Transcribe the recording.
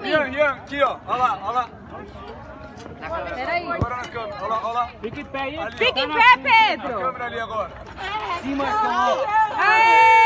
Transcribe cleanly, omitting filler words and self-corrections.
Ian, aqui, ó. Olha lá, olha lá. Peraí. Agora na câmera, olha lá, olha lá. Fica em pé aí. Fica em pé, A Pedro. câmera ali agora. Sim, Marcão. Aê!